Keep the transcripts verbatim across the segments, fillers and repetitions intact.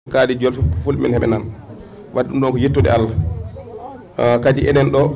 kaadi jolfe fulɓe men heɓe nan wadde ɗum ɗon ko yettude Allah kadi enen ɗo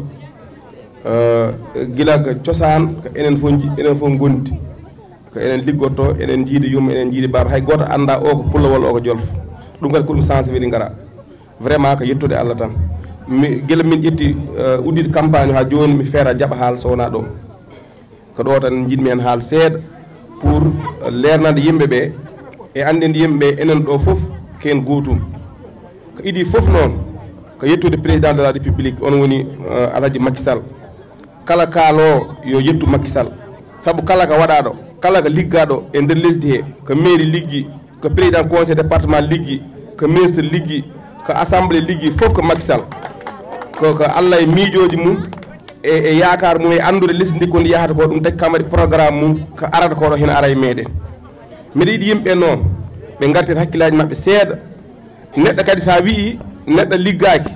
gila ko cosaan ko enen fof enen fof gondi ko enen liggotto enen jiidi yumma enen jiidi baaba hay goto anda o ko pullawol o ko jolfo ɗum kadi ko ɗum sensibiliser ngara vraiment ko yettude Allah tan mi gila min ƴetti uddide campagne ha joni mi feera jaɓa haal so wona ɗo ko ɗo tan jiɗmi hen haal seeɗa pour lernade yimɓe ɓe e andinde yimɓe ɓe enen ɗo foof ken gotum ko idi fof noon ko yettude président de la république on woni Alhaji Macky Sall kala kaalo yo yettu Macky Sall saabu kala ko waɗaɗo kala ko liggaɗo e nder lesdi he ko mairie liggi ko président conseil département liggi ko ministre liggi ko assemblée liggi fof ko Macky Sall ko ko Allah e miijoji mum e e yakar mum e andude lesdi ndi ko ndi yahata ko ɗum tagi kamari programme mum ko arata ko ɗo hena ara e meɗen mbiɗa yiɗi yimɓe noon ɓe gartir hakkillaji mabɓe seeɗa neɗɗo kadi sa wii neɗɗo liggaki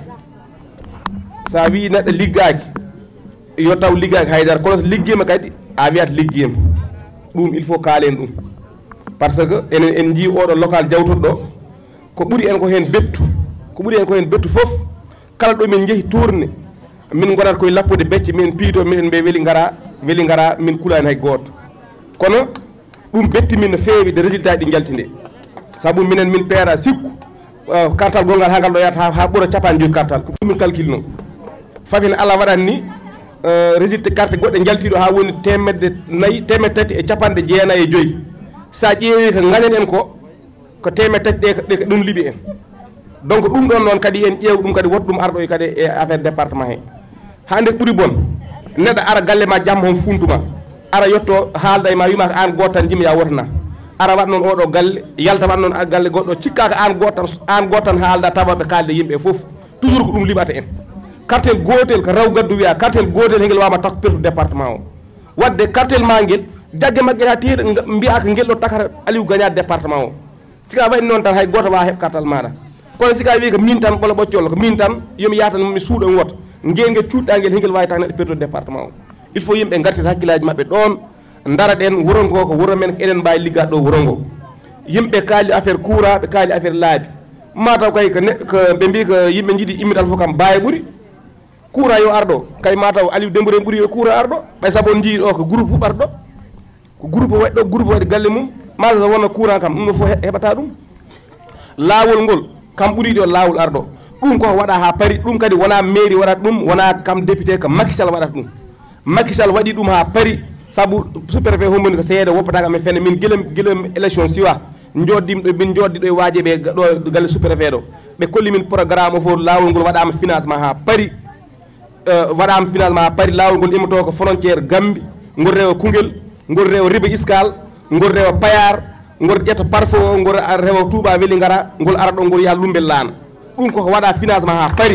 sa wii neɗɗo liggaki yo taw liggaki haydara kono so liggima kadi a wiyata liggima ɗum il faut kaalen ɗum par ce que enen en jii oɗo local jawtuɗo ɗo ko ɓuuri en ko hen bettu ko ɓuuri en ko hen bettu foof kala ɗo min jeehi tourné min gonat koye lappude becce min piito minen mbe weeli gara weeli gara min kulani hay goto kono ɗum betti min no feewi de résultat ɗi jalti nde saabu minen min peera sikku kartal gongal ha ngal ɗo yata ha ɓuura capan joyi kartal ko ɗum min calcule noon fafine Allah waɗani ni résultat carte goɗɗe jaltiɗo ha woni temedde nayyi temedde tati e capanɗe jeenayyi e joyyi sa ƴeewi ko gañen en ko ko temedde tati ɗe ɗe ko ɗum liiɓi en donc ɗum ɗon noon kadi en ƴeew ɗum kadi woto ɗum arɗo kadi e affaire département he hande ɓuuri bon neɗɗo ara galle ma jamma hon funtuma ara yetto haalda e ma wima ko an goto tan jimi ya wotana ara wat noon oɗo galle yalta wat noon galle goɗɗo cikka ko an goto tan an goto tan haalda tawaɓe kaalde yimɓe foof toujours ko ɗum liɓata en cartel gotel ko raw gaddu wiya cartel gotel hegel wama takko pertu département o wadde cartel ma guel jagge magguel ha teeɗa mbiya ko guel ɗo takata Aliou gagnade département o sika waɗi noon tan hay goto wawa heɓ cartel maɗa kono sika wi ko min tan ɓola ɓoccol ko min tan yomi yaha tan mi suuɗo mi woto nguel nguel cuuɗɗaguel hegel wawi tak neɗɗo pertu département o il faut yimɓe gartita hakkillaji mabɓe ɗon dara ɗen wuro ngo ko wuro men enen mbawi liggade ɗo wuro ngo yimɓe kaali affaire courant ɓe kaali affaire laabi mataw kay ko ko ɓe mbi ko yimɓe jiiɗi immital fof kam baawi ɓuuri courant yo arɗo kay mataw Aliou Dembourou ɓuuri yo courant arɗo ɓay saabu on jii ɗo ko groupe huɓata ɗo ko groupe waɗi ɗo groupe waɗi galle mum mataw so wonno courant kam ɗum ɗo fof heɓata ɗum laawol ngol kam ɓuuri ɗo laawol arɗo ɗum koko waɗa ha paari ɗum kadi wona mairie waɗata ɗum wona kam député ko Macky Sall waɗata ɗum Macky Sall waɗi ɗum ha paari saabu sous préfet homboni ko seeɗa woppataka men fenne min guelam guelam élection siwa joddim ɗo min joddi ɗo e waaji ɓe ɗo galle sous préfet ɗo ɓe kolli min programme o fof lawol ngol waɗama financement ha paari waɗama financement ha paari lawol ngol immoto ko frontiére Gambie ngol rewa Koungheul ngol rewa Riba Iskal ngol rewa Payar ngol ƴetta parfo o ngol rewa Touba weeli ngara ngol ara ɗo ngol yaha Lumbel laana ɗum koko waɗa financement ha paari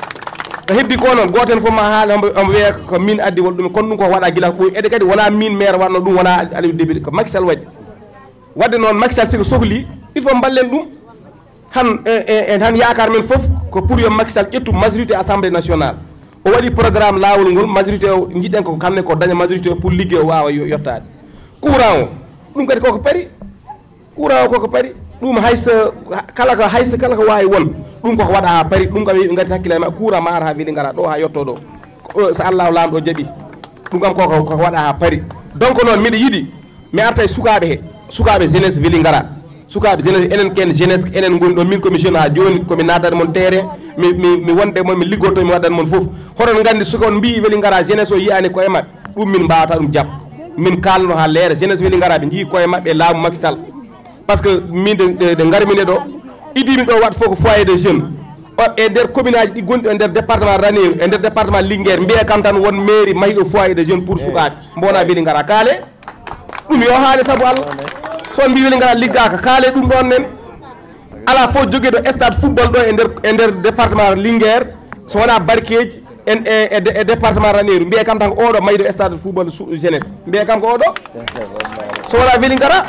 ko heddi ko noon goten fof ma haali omo wiya ko min addi wol ɗum kono ɗum koko waɗa guila ɓoyi ede kadi wona min maire watno ɗum wona Aliou Dembourou ko Macky Sall waɗi wadde noon Macky Sall siko sohli il faut ballen ɗum han en han yakar men foof ko pour yo Macky Sall ƴettu majorité assemblée nationale o waɗi programme lawol ngol majorité o jiɗɗen ko kamne ko daña majorité o pour ligguey o wawa yettade courant o ɗum kadi koko paari courant o koko paari ɗum hayso kala ko hayso kala ko wawi won ɗum koko waɗa ha paari ɗum kam ɓe gatti hakkille ma courant ma ara ha weeli gara ɗo ha yetto ɗo so Allah lamɗo jaaɓi ɗum kam koko koko waɗa ha paari donc noon mbiɗa yiiɗi mi arta e sukaɓe he sukaɓe jeunesse weeli gara sukaɓe jeunesse enen ken jeunesse enen goni ɗo min komi jeune ha joni komi natade mon terrain mi mi mi wonde moon mi liggoto mi waɗat moon foof hoɗon gandi sukon mbi weeli gara jeunesse o yiyani koye mabɓe ɗum min mbawata ɗum jaab min kalno ha leere jeunesse weeli gara ɓe jii koye mabɓe laamu Macky Sall par ce que min de garmine ɗo idimi ɗo wat fof ko foyer de jeunes o e nder commune aji ɗi gonɗi e nder département Ranérou e nder département Linguére mbiya kam tan won mairie mahiɗo foyer de jeunes pour sukaɓe mbona weeli gara kaale ɗum yo haali saabu Allah son mbi weeli gara liggaka kaale ɗum ɗon nen ala fof jogueɗo stade football ɗo e nder e nder département Linguére so wona barkeji en e département Ranérou mbiya kam tan ko oɗo mahiɗo stade football jeunesse mbiya kam ko oɗo so wona weeli gara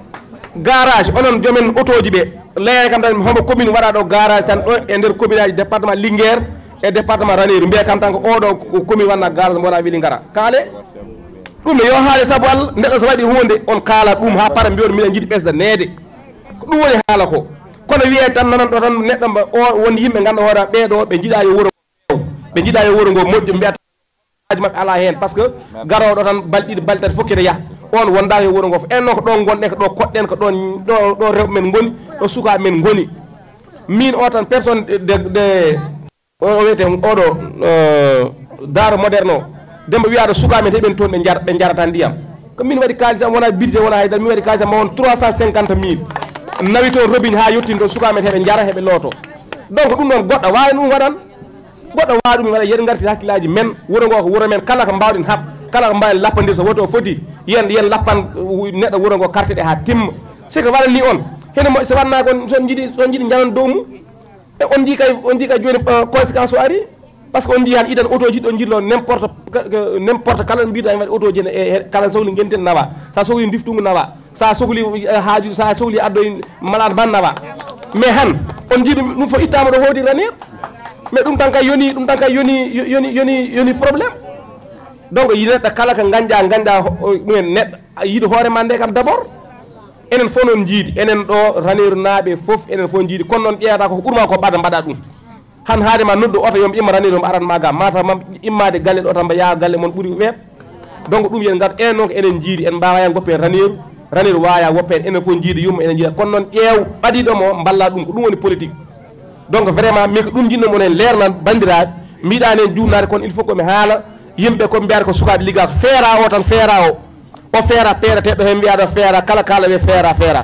garage onon jomen auto ji ɓe leya kam tan homo commune waɗa ɗo garage tan ɗo e nder commune aji département Linguére e département Ranérou mbiya kam tan ko oɗo commune wanna garage mo wona weeli gara kaale ɗum yo haali saabu Allah neɗɗo so waɗi hunde on kaala ɗum ha para mbiyon miɗen jiiɗi ɓesda neede ko ɗum woni haala ko kono wiye tan nanan ɗo tan neɗɗo mba o won yimɓe ganduɗa hoora ɓeeɗo ɓe jiiɗa yo wuro ɓe jiiɗa yo wuro ngo moƴƴo mbiyata aji mabɓe ala hen par ce que garoɗo tan balɗe ɗiɗi balɗe tati fof kede yaha on wonda yo wuro ngo en noon ko ɗon gonɗen ko ɗo koɗɗen ko ɗon ɗo ɗo rewɓe men goni ɗo sukaɓe men goni min o tan personne de de o wiyete oɗo daaro moderne o demba wiyaɗo sukaɓe men heɓen toon ɓe jar ɓe jarata ndiyam ko min waɗi kalis am wona budget wona haydara min waɗi kalis am ma won trois cent cinquante mille nawi toon robigne ha yettini toon sukaɓe men heɓe jara heɓe looto donc ɗum ɗon goɗɗo wawi ɗum waɗan goɗɗo wawi ɗum waɗa yen garti hakkillaji men wuro ngo ko wuro men kala ko mbawɗen hab kala ko mbawi lappandir so woto foti yen yen lappan neɗɗo wuro ngo carte ɗe ha timma siko waɗani on heno mo so wanna kon son jiiɗi son jiiɗi janan dow mum e on jii kay on jii kay joni conséquence o ari par ce que on jii han idan auto ji ɗon jillo n' importe n' importe kala ɗo mbiɗa waɗi auto ji e kala sohli guenten nawa sa sohli diftugu nawa sa sohli haaju sa sohli addoy malade man nawa mais han on jii ɗum ɗum fo ittama ɗo hoodi ranir mais ɗum tan kay yoni ɗum tan kay yoni yoni yoni yoni probléme donc neɗɗo kala ko ganƴa ganƴa ɗumen neɗɗo yiiɗi hoorema nde kam d' abord enen fof noon jiidi enen ɗo raneru naaɓe fof enen fof jiidi kono noon ƴeewata ko ɓurma ko ɓada mbaɗa ɗum han haadema noddu oto yomi imma raneru mo aran maga mata mam immade galle ɗo tan mba yaa galle mon ɓuuri weeɓ donc ɗum yen gar enen noon ko enen jiidi en mbawa yan goppe raneru raneru waya woppen enen fof jiidi yumma enen jiida kono noon ƴeew ɓaɗiɗomo mballa ɗum ko ɗum woni politique donc vraiment min ko ɗum jinno monen leernan bandiraɓe mbiɗani en jurnade kono il faut komi haala yimɓe ko mbiyata ko sukaɓe ligga ko feera o tan feera o o feera peereteɗo hen mbiyaɗo feera kala kala ɓe feera feera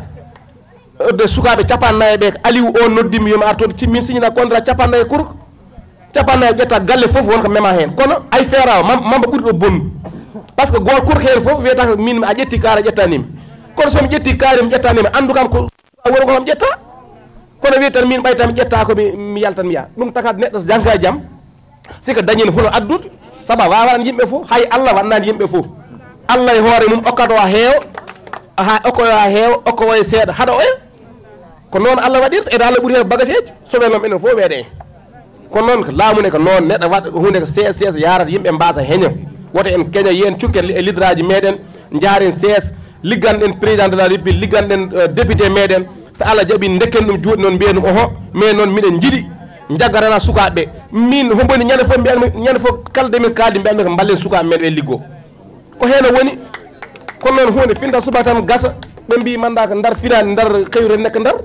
de sukaɓe capannayyi ɓe Aliou o noddimi yomi artoɗo timmin signina contrat capannayyi kurko capannayyi ƴetta galle foof wonko mema hen kono ay feera o mamba ɓuuri ɗo bonnu par ce que goto kurko hen foof wiyata ko min a ƴetti kaari a ƴettanimi kono somi ƴetti kaari mi ƴettanimi andu kam ko wuro ko mi ƴetta kono wi tan min ɓay tan mi ƴetta komi mi yaltan mi yaha ɗum takata neɗɗo so jangka e jaam siko dañino hono addude saabu a wawan yimɓe fof hay Allah wannani yimɓe fof Allah e hoore mum okkato ha heewa ha okkoyo ha heewa okko waye seeɗa haɗa oya ko noon Allah waɗirta ede Allah ɓuuri hen bagageji soɓenom enen fof weeɗe hen kono noon ko laamune ko noon neɗɗo waɗa hunde ko sees sees yarata yimɓe mbasa heeño woto en keeña yen cukken e lideraji meɗen jaaren sees ligganɗen président de la république ligganɗen député meɗen so Allah jaaɓi dekken ɗum juuɗe noon mbiya ɗum oho mais noon miɗen jiiɗi jaggarana sukaɓeɓe min homboni ñande fof mbiyatmi ñande fof kala demin kaldi mbiyatmi ko ballen sukaɓe men ɓe liggo ko heno woni kono noon hunde finta subaka tan gasa ɓe mbi manda ko ndar firani ndar kayre nekka ndar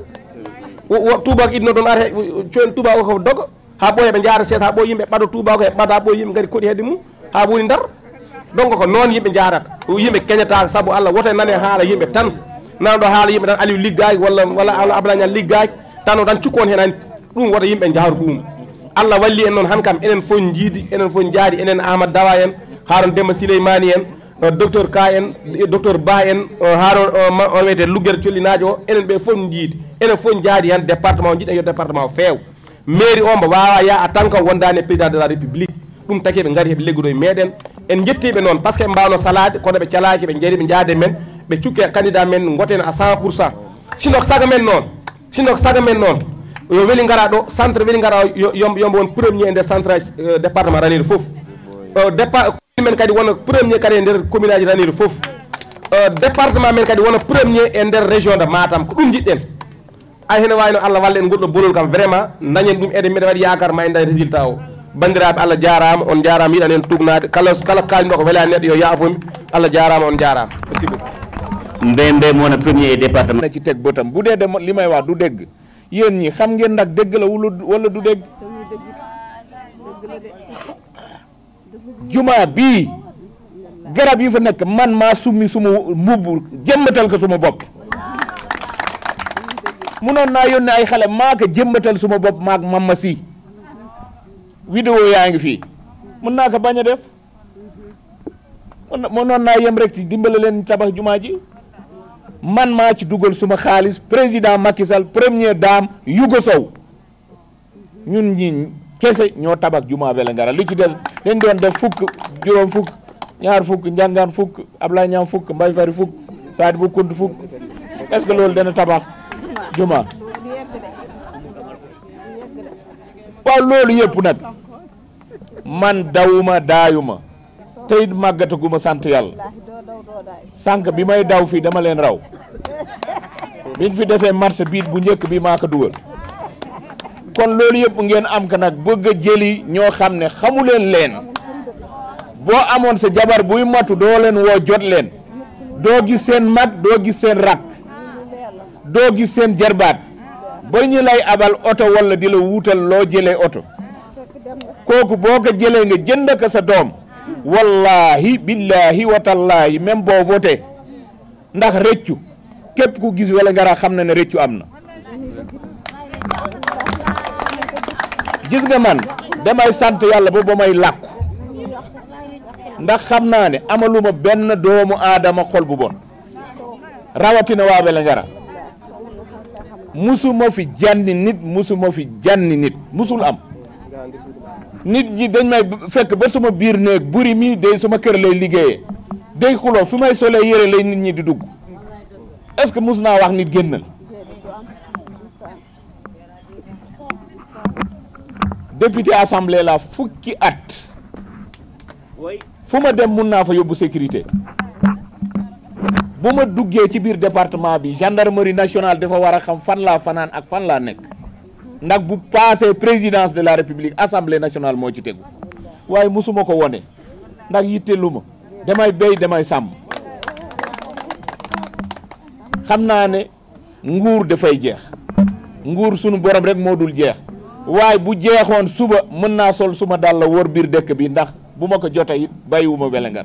tubako idno ɗon ara cooni tubako ko doga ha ɓooya ɓe jaara seet ha ɓooy yimɓe ɓaɗa tubako e ɓaɗa ɓooy yimɓe gari koɗi hedde mum ha ɓuuri ndar donc ko noon yimɓe jarata yimɓe keñata saabu Allah woto nane haala yimɓe tan nanɗo haala yimɓe tan Aliou liggaki walla walla Abdoulaye liggaki tan o tan cukku on hen ani ɗum woto yimɓe jaaru ɗum Allah walli en noon han kam enen fof jiidi enen fof jaadi enen Amadou Dawa en Haron Demba Souleymani en docteur Ka en docteur Ba en Haron o wiyete Luggere collinajo o enen ɓe fof jiidi enen fof jaadi han département o jiiɗen yo département o feew mairie o mbo wawa ya a tan kam wondani président de la république ɗum taki ɓe gari heɓe liggodo e meɗen en jettiɓe noon par ce que ɓe mbawno salade kono ɓe calaki ɓe jaari ɓe jaade men ɓe cukke candidat men goten à cent pour cent sino ko saga men noon sino ko saga men noon yo weeli gara ɗo centre weeli gara yombo yombo won premier e nder centre département Ranérou foof départ men kadi wona premier kadi e nder commune aji Ranérou foof département men kadi wona premier e nder région de Matam ko ɗum jiɗɗen ay hene wayno Allah walla en goɗɗo bolol kam vraiment dañen ɗum ede mbiɗa waɗi yakar ma en dañ résultat o bandiraɓe Allah jarama on jarama yiɗan en tugnade kala kala kalɗo ko welani neɗɗo yo yaafomi Allah jarama on jarama merci beaucoup mbe mbe mo wona premier département na ci teg bëtam bu dee de li may wax du dégg yéen ñi xam ngeen nag dégg la wala du dégg juma bii garab yi fa nekk man maa summi suma mbubb jëmbatal ko suma bopp munoon naa yónnee ay xale maa ko jëmbatal suma bopp maak mamma si vidéo yaa ngi fii mën naa ko bañ a def mënoon naa yem rek ci dimbale leen tabax jumaa ji man maa ci dugal suma xaalis président Macky Sall première dame Yugo Sow ñun ñi kese ñoo tabax jumaa Vélingara li ci des dañ doon def fukk juróom fukk ñaar fukk njàngaan fukk Ablaye Ñaam fukk Mbay Fari fukk Saadi bu Kunt fukk est-ce que loolu dana tabax jumaa waaw loolu yëpp nag man dawuma daayuma tey màggataguma sant yàlla sànq bi may daw fii dama leen raw biñ fi defee marché biit bu njëkk bi maa ko dugal kon loolu yëpp ngeen am ka nag bëgg a jëli ñoo xam ne xamu leen leen boo amoon sa jabar buy matu doo leen woo jot leen doo gis seen mag doo gis seen rak doo gis seen jarbaat ba ñu lay abal oto walla di la wuutal loo jëlee oto kooku boo ko jëlee nga jënd ko sa doom wallahi billahi watallaahi même boo voté ndax rëccu képp ku gis wala ngara xam na ne rëccu am na gis nga man damay sant yàlla ba ba may làkku ndax xam naa ne amaluma benn doomu aadama xol bu bon rawatina waa Vélingara musuma fi janni nit musuma fi janni nit musul am nit ñi dañ may fekk ba suma biir néeg buri mi day suma kër lay liggéeyee day xuloo fi may solee yére lay nit ñi di dugg est-ce que mus naa wax nit génnal député assemblée la fukki at fu ma dem mun naa fa yóbbu sécurité bu ma duggee ci biir département bi gendarmerie nationale dafa war a xam fan laa fanaan ak fan laa nekk ndax bu passé présidence de la république assemblée nationale moo ci tegu waaye musuma ko wone ndax yittelu ma damay béy damay sàmm xam naa ne nguur dafay jeex nguur sunu borom rek moo dul jeex waaye bu jeexoon suba mën naa sol suma dal la wër biir dëkk bi ndax bu ma ko jotee it bàyyiwuma Vélingara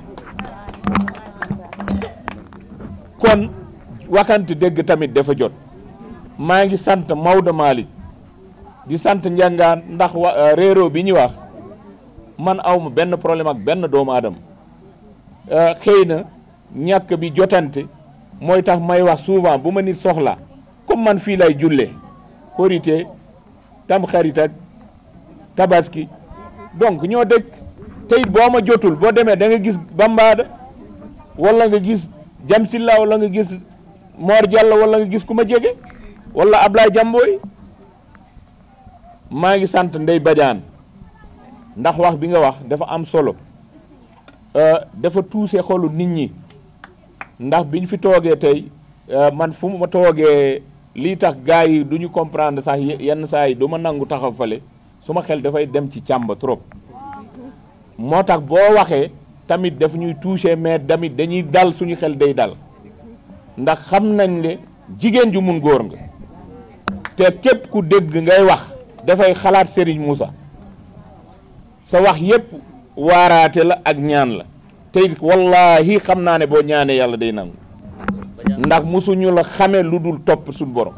kon wakante dégg tamit dafa jot maa ngi sant Maodo Malick di sant njàngaan ndax wa réeroo bi ñu wax man awma benn problème ak benn doomu aadama xëy na ñàkk bi jotante mooy tax may wax souvent bu ma nit soxla comme man fii lay jullee korité tam xarit ak tabaski donc ñoo dëkk tey boo ma jotul boo demee da nga gis Bambaada wala nga gis Jamsilla wala nga gis Mor Diallo wala nga gis ku ma jege wala Ablaye Jamboy maa ngi sant Ndey Badiane ndax wax bi nga wax dafa am solo dafa tuuse xolu nit ñi ndax biñ fi toogee tey man fu ma toogee lii tax gars yi du ñu comprendre sax yenn saa yi du ma nangu taxaw fale suma xel dafay dem ci càmba trop moo tax boo waxee tamit daf ñuy touché mais tamit dañuy dal suñu xel day dal ndax xam nañ ne jigéen ju mun góor nga te képp ku dégg ngay wax dafay xalaat Serigne Moussa sa wax yépp waaraate la ak ñaan la te it wallahi xam naa ne boo ñaanee yàlla day nangu ndax musuñu la xame lu dul topp suñu borom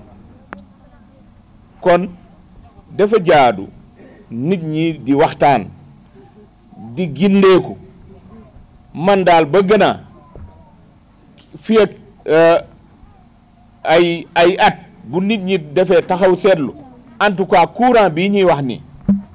kon dafa jaadu nit ñi di waxtaan di gindeeku man daal bëgg naa fii ak ay ay at bu nit ñi defee taxaw seetlu en tout cas courant bii ñuy wax ni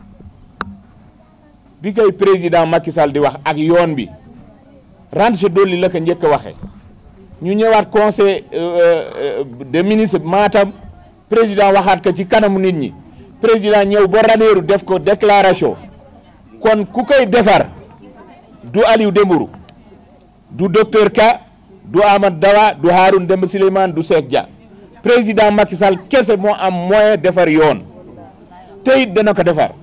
bi koy président Macky Sall di wax ak yoon bi range dolli la ko njëkk a waxee ñu ñëwaat conseil des ministres Matam président waxaat ko ci kanamu nit ñi président ñëw ba Ranérou def ko déclaration kon ku koy defar du Aliou Dembourou du docteur Ka du Amad Dawa du Haroun Demba Souleymane du Cheikh Dia président Macky Sall kese moo am moyen defar yoon te it dana ko defar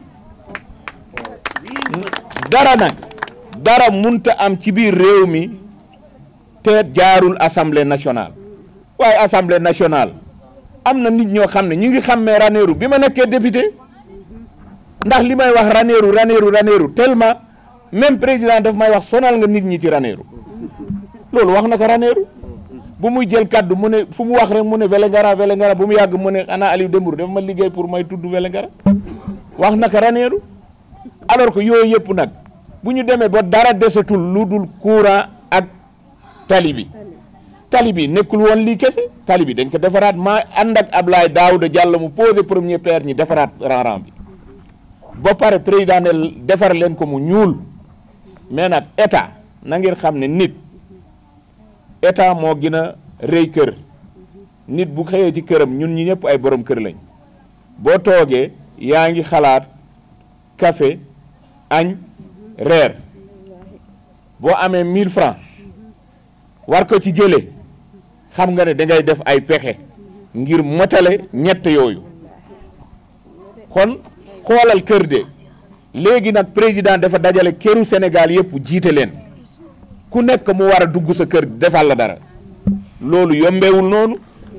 dara nag dara munta am ci biir réew mi te jaarul assemblée nationale waaye assemblée nationale am na nit ñoo xam ne ñu ngi xàmmee Ranérou bi ma nekkee député ndax li may wax Ranérou Ranérou Ranérou tellement même président daf may wax sonal nga nit ñi ci Ranérou loolu wax na ko Ranérou bu muy jël kaddu mu ne fu mu wax rek mu ne Vélingara Vélingara bu mu yàgg mu ne ana Aliou Dembourou dafa ma liggéey pour may tudd Vélingara wax na ko Ranérou alors que yooyu yëpp nag bu ñu demee ba dara desatul lu dul courant ak tali bi tali bi nekkul woon lii kese tali bi dañ ko defaraat maa ànd ak Ablaye Daouda Diallo mu posé premier pierre ñi defaraat ran-ran bi ba pare président ne defar leen ko mu ñuul mais nag état na ngeen xam ne nit état moo gën a rëy kër nit bu xëyee ci këram ñun ñi ñëpp ay borom kër lañ boo toogee yaa ngi xalaat café añ reer boo amee mille francs war ko ci jëlee xam nga ne dangay def ay pexe ngir motale ñett yooyu kon xoolal kër de léegi nag président dafa dajale këru Sénégal yëpp jiite leen ku nekk mu war a dugg sa kër defal la dara loolu yombewul noonu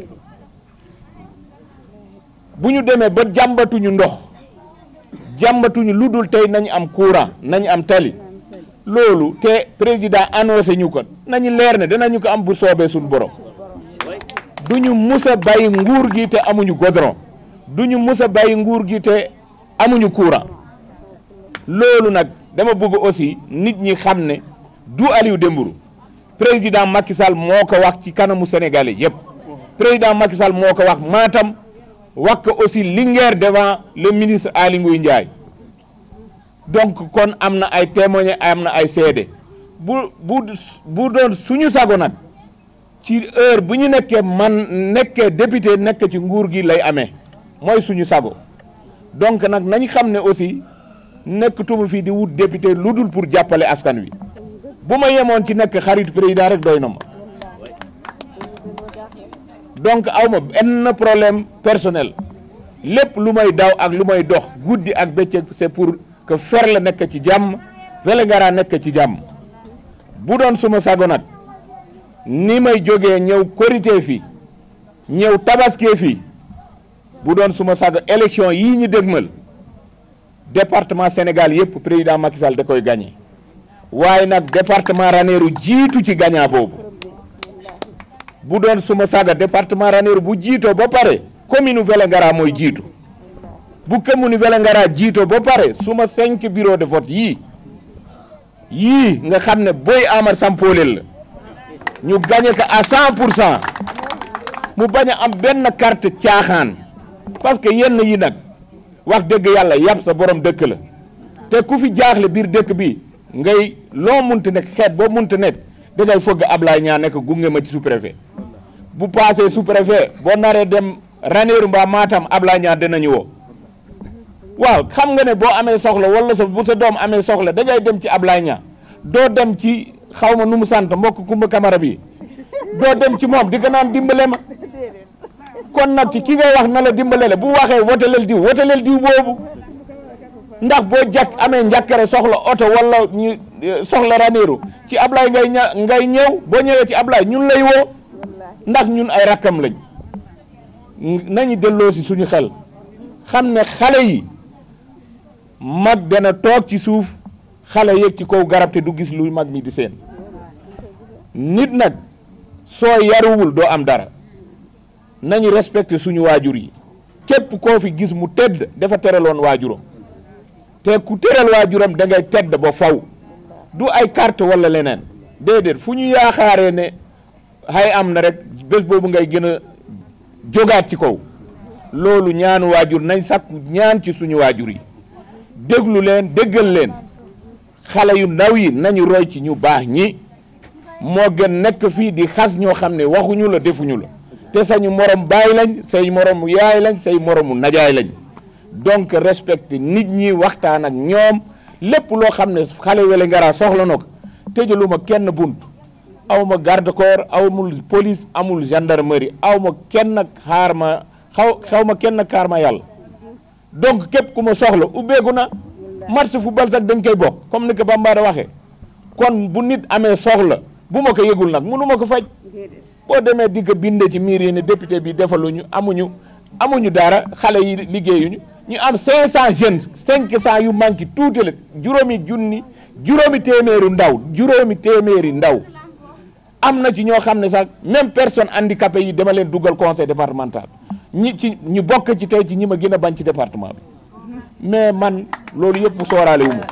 bu ñu demee ba jàmbatuñu ndox jàmbatuñu lu dul tey nañu am courant nañu am tali loolu te président annoncé ñu ko nañu leer ne danañu ko am bu soobee suñu borom du ñu mus a bàyyi nguur gi te amuñu goudron du ñu mus a bàyyi nguur gi te amuñu courant loolu nag dama bëgg aussi nit ñi xam ne du Aliou Dembourou président Macky Sall moo ko wax ci kanamu Sénégalais yëpp président Macky Sall moo ko wax Matam wax ko aussi Linguère devant le ministre Aly Ngouille Ndiaye donc kon am na ay témoigné am na ay seede bu bu bu doon suñu sago nag ci heure bu ñu nekkee man nekkee député nekk ci nguur gi lay amee mooy suñu sago donc nag nañ xam ne aussi nekk tumu fii di wut député lu dul pour jàppale askan wi bu ma yemoon ci nekk xaritu président rek doy na ma donc aw ma benn problème personnel lépp lu may daw ak lu may dox guddi ak bëccëg c'est pour que fer la nekk ci jàmm Vélingara nekk ci jàmm bu doon suma sago nag ni may jógee ñëw korité fii ñëw tabaskee fii bu doon suma sago élection yii ñu dégmal département Sénégal yëpp président Macky Sall da koy gagné waaye nag département Ranérou jiitu ci gagnant boobu bu doon suma saga département Ranérou bu jiitoo ba pare commune Vélingara mooy jiitu bu commune Vélingara jiitoo ba pare suma cinq bureau de vote yii yii nga xam ne Boy Amar Sampoolel la ñu gagné ko à cent pour cent mu bañ a am benn carte caaxaan parce que yenn yi nag wax dëgg yàlla yàpp sa borom dëkk la te ku fi jaaxle biir dëkk bi ngay loo munti nekk xeet boo munti nekk da ngay fogg Ablaye ñaa nekk gunge ma ci sous-préfet bu passé sous-préfet boo naree dem Ranérou mbaa Matam Ablaye ñaa dinañu woo waaw xam nga ne boo amee soxla wala sa bu sa doom amee soxla da ngay dem ci Ablaye ñaa doo dem ci xaw ma nu mu sant mbokk Kumba Kamara bi doo dem ci moom di ko naan dimbale ma kon nag ci ki ngay wax na la dimbale la bu waxee woteleel diw woteleel diw boobu ndax boo jàkk amee njàkkare soxla oto wala ñu soxla Ranérou ci Ablaye ngay ña ngay ñëw boo ñëwee ci Ablaye ñun lay woo ndax ñun ay rakkam lañ nañu delloo si suñu xel xam ne xale yi mag dana toog ci suuf xale yéeg ci kaw garab te du gis luy mag mi di seen nit nag soo yaruwul doo am dara nañu respecté suñu waajur yi képp koo fi gis mu tedd dafa teraloon waajuram te ku teral waajuram da ngay tedd ba faw du ay carte wala leneen déedéet fu ñu yaakaaree ne xay am na rek bés boobu ngay gën a jógaat ci kaw loolu ñaanu waajur nañ sakku ñaan ci suñu waajur yi déglu leen déggal leen xale yu ndaw yi nañu roy ci ñu baax ñi moo gën nekk fii di xas ñoo xam ne waxuñu la defuñu la te sañu morom baay lañ say moromu yaay lañ say moromu najaay lañ donc respecté nit ñi waxtaan ak ñoom lépp loo xam ne xale Vélingara soxla na ko tëjaluma kenn bunt awma garde corps amul police amul gendarmerie awma kenn xaar ma xaw xaw ma kenn xaar ma yàlla donc képp ku ma soxla ubbeeku na match football sax dañ koy bokk comme ni ko Bambara waxee kon bu nit amee soxla bu ma ko yëgul nag mënu ma ko faj boo demee di ko binde ci miir yi ne député bi defaluñu amuñu amuñu dara xale yi liggéeyuñu ñu am cinq cent jeunes cinq cent yu manqué tuuti la juróomi junni juróomi téeméeri ndaw juróomi téeméeri ndaw am na ci ñoo xam ne sax même personne handicapé yi dama leen dugal conseil départemental ñi ci ñu bokk ci tey ci ñi ma gën a bañ ci département bi mais man loolu yëpp sooraale wu ma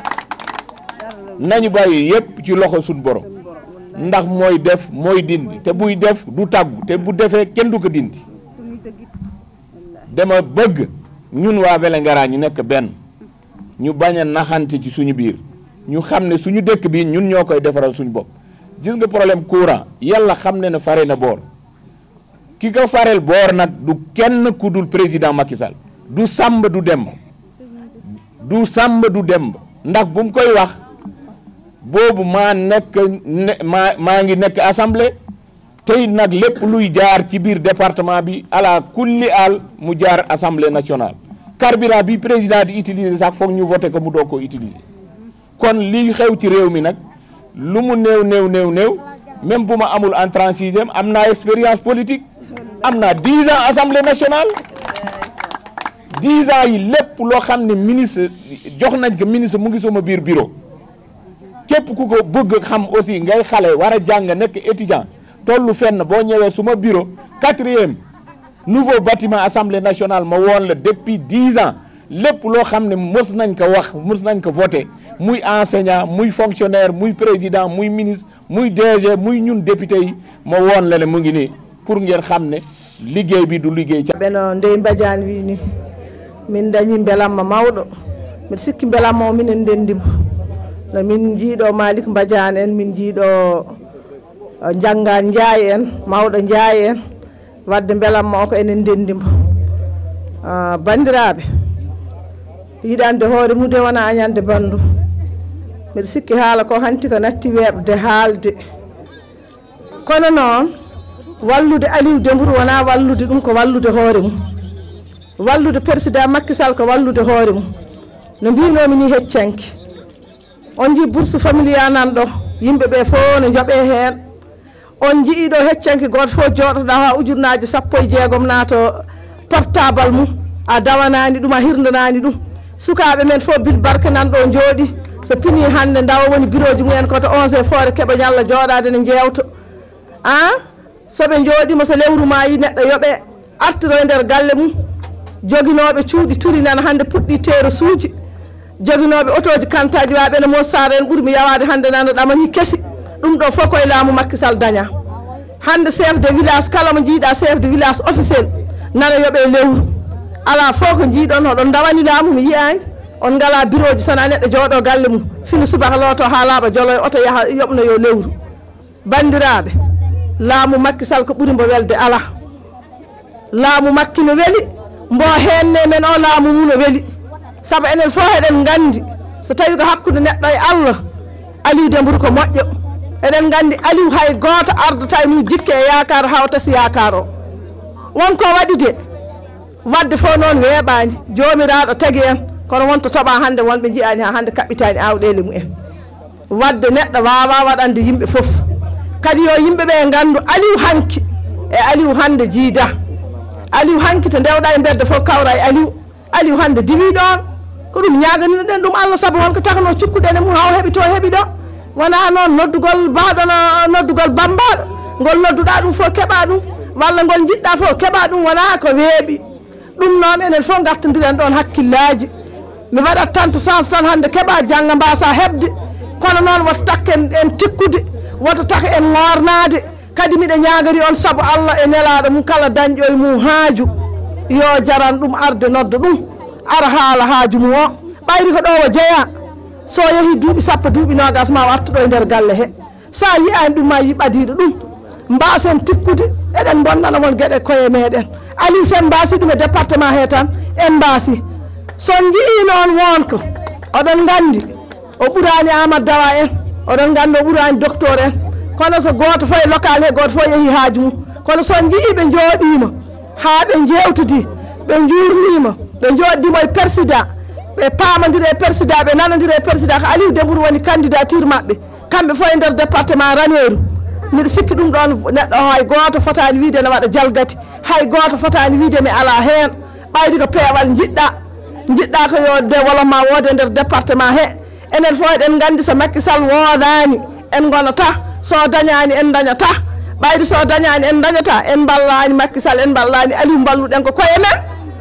nañu bàyyi yëpp ci loxo suñu borom ndax mooy def mooy dindi te buy def du tàggu te bu defee kenn du ko dindi dama bëgg ñun waa Vélingara ñu nekk benn ñu bañ a naxante ci suñu biir ñu xam ne suñu dëkk bi ñun ñoo koy defaral suñu bopp gis nga problème courant yàlla xam ne ne fare na boor ki ko farel boor nag du kenn ku dul président Macky Sall du sàmb du demb du sàmb du demb ndax bu mu koy wax boobu maa nekk maa maa ngi nekk assemblée tey nag lépp luy jaar ci biir département bi ala kulli al mu jaar assemblée nationale carburant bi président di utiliser sax foog ñu voté ko mu doog ko utiliser kon li xew ci réew mi nag lu mu néew néew néew néew même bu ma amul entrée en sixième am naa expérience politique am naa dix ans assemblée nationale dix ans yi lépp loo xam ne ministre jox nañ ko ministre mu ngi sama biir bureau képp ku ko bëgg xam aussi ngay xale war a jàng nekk étudiant tollu fenn boo ñëwee suma bureau quatrième nouveau bâtiment assemblée nationale ma woon la depuis dix ans lépp loo xam ne mës nañ ko wax mës nañ ko voté muy enseignant muy fonctionnaire muy président muy ministre muy D G muy ñun député yi ma woon la ne mu ngi nii pour ngeen xam ne liggéey bi du liggéey ca beno Ndeye Badiane wi ni min dañi belamma mawɗo mbiɗa sikki belamma o minen ndendimo no min jiiɗo Malick Badiane en min jiiɗo Jangan Ndiaye en mawɗo Ndiaye en wadde belamma o ko enen ndendimo bandiraɓe yiɗande hoore mude wona añande bandu mbiɗa sikki haala ko hanti ko natti weɓde haalde kono noon wallude Aliou Dembourou wona wallude ɗum ko wallude hoore mum wallude président Macky Sall ko wallude hoore mum no mbinomi ni heccanki on jii bourse familial nan ɗo yimɓeɓe fof ne jooɓe hen on jiiɗo heccanki goto fof jooɗoɗa ha ujunnaji sappo e jeegom naato portable mum a dawanani ɗum a hirdanani ɗum sukaɓe men fof bil barke nan ɗo jooɗi so pini hande dawa woni bureau ji mumen koto onze foore keeɓa ñalla jooɗade ne jewto an soɓe jooɗima so lewru ma yi neɗɗo yooɓe artiro e nder galle mum joguinoɓe cuuɗi turi nan hande puɗɗi teero suuji joguinoɓe otoji kantaji waɓe no mosara en ɓuurmi yawade hande nano ɗamani kesi ɗum ɗo fof koye laamu Macky Sall daña hande chef de village kala mo jiiɗa chef de village officiel nana yooɓe lewru ala fof ko jiiɗon oɗon dawani laamu mi yiyani on ngala bureau ji sana neɗɗo jooɗo galle mum fini subaka looto ha laaɓa joloy oto yaaha yoɓno yo lewru bandiraɓe laamu Macky Sall ko ɓuuri mbo welde ala laamu Macky no weeli mbo henne men o laamu mum no weeli saabu enen fof eɗen gandi so tawi ko hakkude neɗɗo e Allah Aliou Dembourou ko moƴƴo eɗen gandi Aliou hay goto ardata e mum jikke e yakar hawtasi yakar o wonko waɗi de wadde fof noon weeɓani jomiraɗo tagui en kono wonto toɓa hande wonɓe jiyani ha hande kaɓɓitani awɗele mumen wadde neɗɗo wawa waɗande yimɓe foof kadi yo yimɓeɓe gandu Aliou hanki e Aliou hande jiida Aliou hanki to ndewɗa e bedde fof kawra e Aliou Aliou hande diwi ɗon ko ɗum ñaganino ɗen ɗum Allah saabu wonko takno cukkuɗen e mum haw heeɓi to heeɓi ɗo wona noon noddugol baɗono noddugol bambaɗo ngol nodduɗa ɗum fof keeɓa ɗum walla ngol jiɗɗa fof keeɓa ɗum wona ko weeɓi ɗum noon enen fof gartodiren ɗon hakkillaji mi waɗat tante chance tan hande keeɓa jangga mbasa hebde kono noon woto takke en tikkude woto taka en ngornade kadi miɗe ñagori on saabu Allah e nelaɗo mum kala dañƴo e mum haaju yo jaran ɗum arde nodda ɗum ara haala haaju mum o ɓayri ko ɗo o jeeya so yeehi duuɓi sappo duuɓi nogas ma o artuɗo e nder galle he sa yiyani ɗum ma yi ɓadiɗo ɗum mbasen tikkude eɗen bonnana won gueɗe koye meɗen Aliou sen mbasi ɗum e département he tan en mbasi son jii noon wonko oɗon gandi o ɓuurani Amadou Dawa en oɗon gandi o ɓuurani docteur en kono so goto fof e local he goto fof yeehi haaju mum kono son jii ɓe jooɗima ha ɓe jewtidi ɓe jurnima ɓe joɗdimo e président ɓe pamadiri e président ɓe nanodiri e président ko Aliou Dembourou woni candidature mabɓe kamɓe fof e nder département Raneru mbiɗa sikki ɗum ɗon neɗɗo hay goto fotani wiide ne waɗa jalgati hay goto fotani wiide mi ala hen ɓaydi ko peewal jiɗɗa jiɗɗa ko yo développement woode e nder département he enen fof eɗen gandi so Macky Sall woodani en gonata so dañani en dañata ɓayde so dañani en dañata en ballani Macky Sall en ballani Aliou balluɗen ko koye men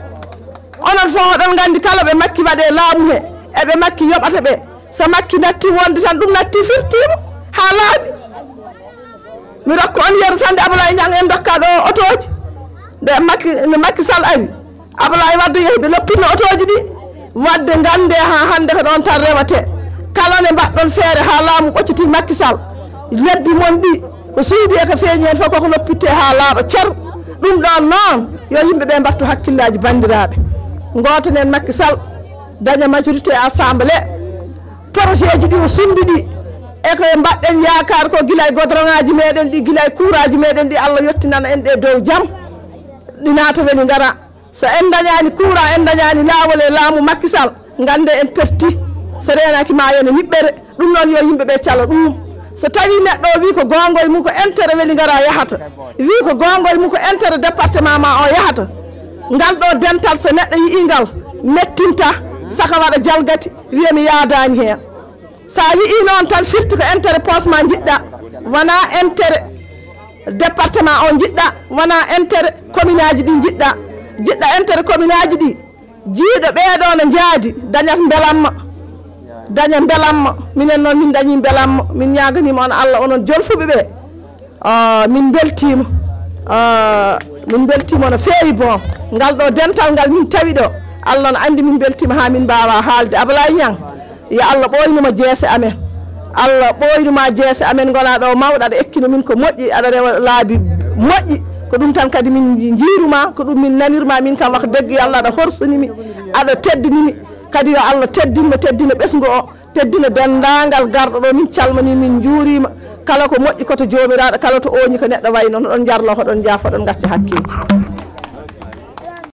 onon fof oɗon gandi kala ɓe Macky waɗe laamu he eɓe Macky yoɓata ɓe so Macky natti wonde tan ɗum natti firtimo ha laaɓi mi rokka on yeru tan de Ablaye Niang en dokka ɗo otoji nde Macky no Macky Sall ari Ablaye Wade yeehi ɓe loppino otoji ɗi wadde gande ha hande ko ɗon tan rewate kala ne mbaɗɗon feere ha laamu ɓocciti Macky Sall lebbi mon ɗi ko suudi e ko feeñi hen fof koko loppitte ha laaɓa ceer ɗum ɗon noon yo yimɓeɓe mbattu hakkillaji bandiraɓe gotonen Macky Sall daña majorité assemblée projet ji ɗi o sumbi ɗi e ko mbaɗɗen yakar ko gila e godroŋaji meɗen ɗi gila e kuuraji meɗen ɗi Allah yettinana en ɗe dow jaam ɗi naata weli ngara so en dañani kuura en dañani laawol e laamu Macky Sall gande en perti so renaki ma yone niɓɓere ɗum noon yo yimɓeɓe calo ɗum so tawi neɗɗo o wi ko gongoye mum ko intérêt weli ngara yahata wi ko gongoye mum ko intérêt département ma o yahata ngal ɗo dental so neɗɗo yii ngal mettinta saka waɗa jalgati wiya mi yaadani hen sa wii noon tan firti ko intérêt poste ma jiɗɗa wona intérêt département o jiɗɗa wona intérêt commune aji ɗi jiɗɗa jiɗɗa intérêt commune aji ɗi jiiɗo ɓeeɗo no jaadi dañat belamma daña belamma minen noon min dañi belamma min ñaganima on Allah onon jolfuɓe ɓe min beltima min beltima no feewi bon ngal ɗo dental ngal min tawi ɗo Allah no andi min beltima ha min mbawa haalde Ablaye Niang yo Allah ɓoynuma jeese amen Allah ɓoynuma jeese amen gona ɗo mawɗo aɗa ekkino min ko moƴƴi aɗa rewa laabi moƴƴi ko ɗum tan kadi min jiiruma ko ɗum min nanirma min kam wako deggo yo Allah aɗa horsanimi aɗa teddinimi kadi yo Allah teddinmo teddina ɓesgu o teddina dendagal garɗo ɗo min calmani min juurima kala ko moƴƴi koto jomiraɗo kala to oñi ko neɗɗo way noon ɗon jarlo hoɗon jaafa ɗon gacca hakkeji